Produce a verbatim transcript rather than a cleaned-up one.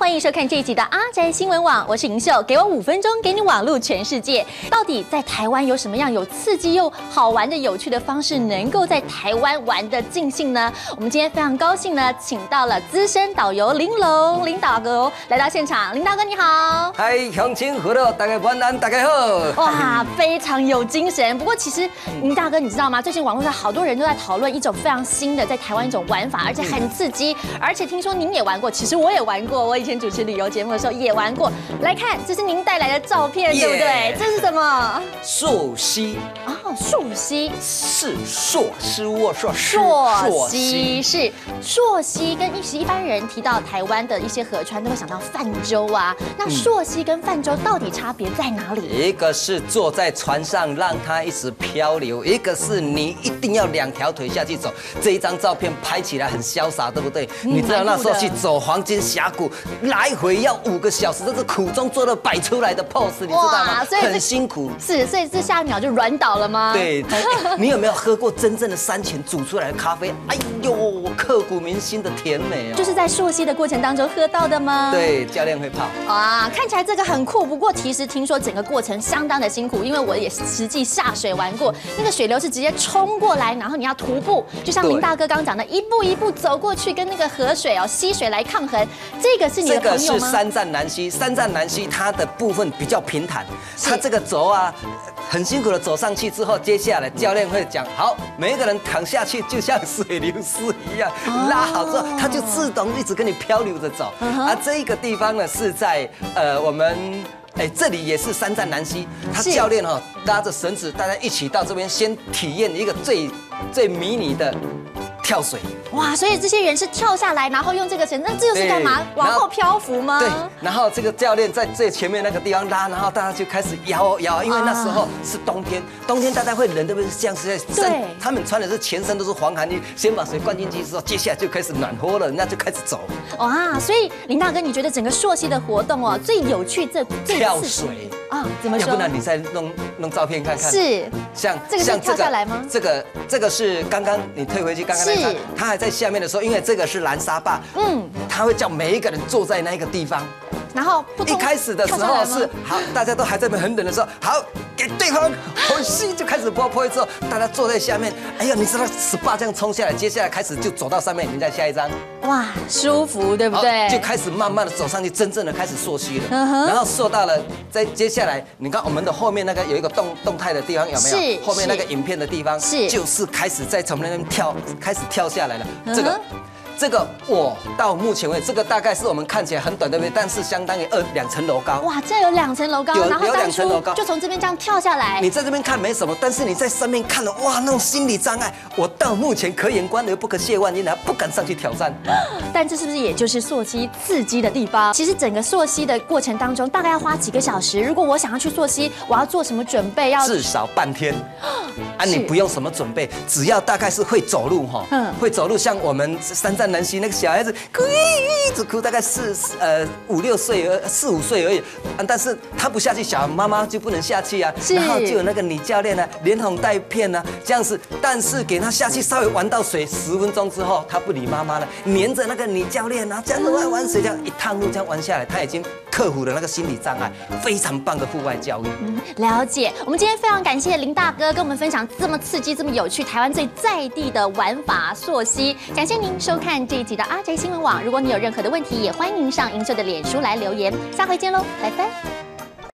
欢迎收看这一集的阿宅新闻网，我是银秀，给我五分钟，给你网路全世界。到底在台湾有什么样有刺激又好玩的有趣的方式，能够在台湾玩得尽兴呢？我们今天非常高兴呢，请到了资深导游林龙林导哥来到现场。林大哥你好， 嗨，乡亲父老，大家晚安，大家好。 哇，非常有精神。不过其实林大哥你知道吗？最近网络上好多人都在讨论一种非常新的在台湾一种玩法，而且很刺激，而且听说您也玩过，其实我也玩过，我以前主持旅游节目的时候也玩过。来看，这是您带来的照片， yeah. 对不对？这是什么？ 溯溪哦，溯溪是溯是卧溯溯溪是溯溪，跟一一般人提到台湾的一些河川都会想到泛舟啊。那溯溪跟泛舟到底差别在哪里？ 一个是坐在船上让它一直漂流，一个是你一定要两条腿下去走。这一张照片拍起来很潇洒，对不对？嗯、你知道那时候去走黄金峡谷，来回要五个小时，这是苦中作乐摆出来的 pose， 你知道吗？很辛苦。 是，所以这下一秒就软倒了吗？ 对。欸、你有没有喝过真正的山泉煮出来的咖啡？哎呦，刻骨铭心的甜美哦！ 就是在溯溪的过程当中喝到的吗？ 对，教练会泡。 啊，看起来这个很酷。不过其实听说整个过程相当的辛苦，因为我也实际下水玩过，那个水流是直接冲过来，然后你要徒步，就像林大哥刚刚讲的，一步一步走过去，跟那个河水哦溪水来抗衡。这个是你的朋友吗？ 这个是三站南溪，三站南溪它的部分比较平坦，它这个轴啊很辛苦的走上去之后，接下来教练会讲，好，每一个人躺下去就像水流丝一样，拉好之后，它就自动一直跟你漂流着走。而这一个地方呢，是在呃我们。哎，这里也是三站南溪，他教练哈、哦、拉着绳子，大家一起到这边先体验一个最最迷你的跳水。 哇，所以这些人是跳下来，然后用这个绳子，那这又是干嘛？往后漂浮吗？ 对，然后这个教练在最前面那个地方拉，然后大家就开始摇摇，因为那时候是冬天，冬天大家会冷，对不对？像是在山，他们穿的是全身都是防寒衣，先把水灌进去之后，接下来就开始暖和了，人家就开始走。 哇，所以林大哥，你觉得整个溯溪的活动哦，最有趣这跳水啊？怎么说？ 要不然你再弄弄照片看看。 是， 像这个是跳下来吗？ 这个这个是刚刚你退回去刚刚那张，他还在下面的时候，因为这个是蓝沙坝，嗯，他会叫每一个人坐在那个地方。 然后一开始的时候是好，大家都还在那很冷的时候，好给对方呼吸就开始泼泼之后，大家坐在下面，哎呀，你知道十八这样冲下来，接下来开始就走到上面，你再下一张， 哇，舒服，对不对？ 就开始慢慢的走上去，真正的开始溯溪了。Uh-huh. 然后溯到了，在接下来，你看我们的后面那个有一个动动态的地方有没有？ 是。 后面那个影片的地方， 是， 就是开始在从那边跳，开始跳下来了。Uh-huh. 这个。这个我到目前为止，这个大概是我们看起来很短，对不对？但是相当于二两层楼高。 哇，这有两层楼高， 有有两层楼高， 就从这边这样跳下来。 你在这边看没什么，但是你在上面看了，哇，那种心理障碍，我到目前可远观而不可亵玩焉，还不敢上去挑战。 但这是不是也就是溯溪刺激的地方？其实整个溯溪的过程当中，大概要花几个小时。如果我想要去溯溪，我要做什么准备？要至少半天。啊，你不用什么准备，只要大概是会走路哈，嗯，会走路，像我们三站南溪那个小孩子，哭一直哭，大概四呃五六岁而四五岁而已，啊，但是他不下去，小妈妈就不能下去啊，然后就有那个女教练啊，连哄带骗啊，这样子，但是给他下去稍微玩到水十分钟之后，他不理妈妈了，黏着那个女教练啊，这样子玩玩水，这样一趟路这样玩下来，他已经克服了那个心理障碍，非常棒的户外教育。 嗯，了解。我们今天非常感谢林大哥跟我们分享这么刺激、这么有趣、台湾最在地的玩法溯溪。感谢您收看这一集的阿宅新闻网。如果你有任何的问题，也欢迎上银秀的脸书来留言。下回见喽，拜拜。